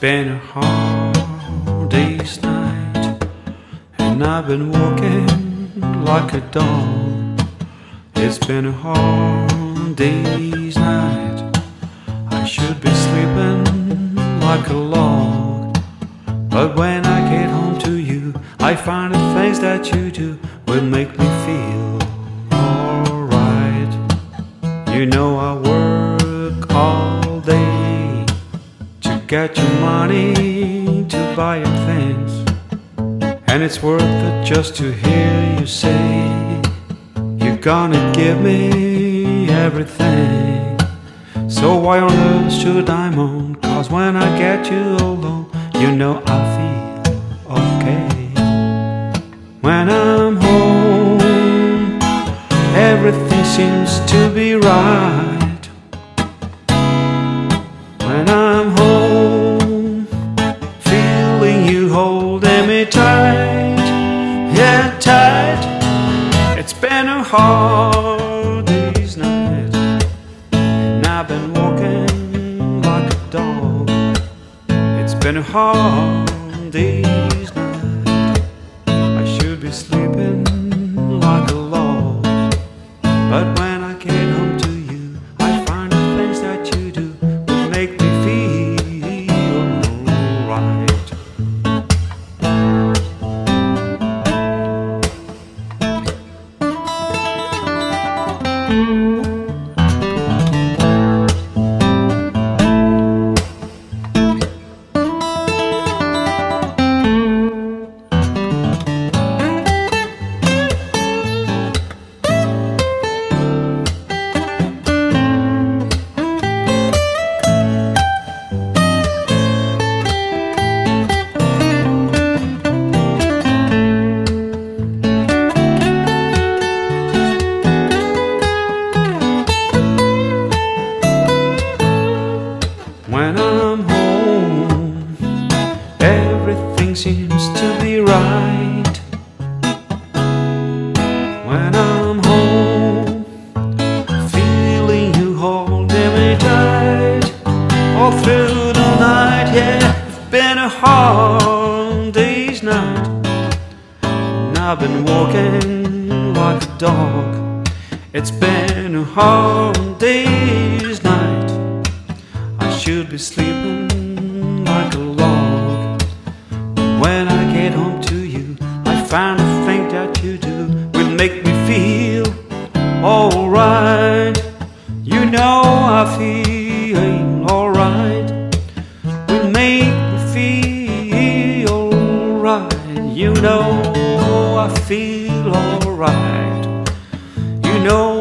been a hard day's night, and I've been walking like a dog. It's been a hard day's night. I should be sleeping like a log, but when I get home to you, I find the things that you do will make me feel alright. You know I work all day to get your money to buy your things, and it's worth it just to hear you say you're gonna give me everything. So why on earth should I moan? 'Cause when I get you alone, you know I feel okay. When I'm home, everything seems to be right. When I'm home, feeling you holding me tight, yeah, tight. It's been a hard day's night, and I've been walking like a dog. It's been a hard day's night. I should be sleeping like a log, but when I get home to you, I find the things that you do will make me feel alright. When I'm home, everything seems to be right. When I'm home, feeling you holding me tight all through the night, yeah. It's been a hard day's night, and I've been walking like a dog. It's been a hard day's night. I should be sleeping like a log. When I get home to you, I find the thing that you do will make me feel alright. You know I feel alright. Will make me feel alright. You know I feel alright. You know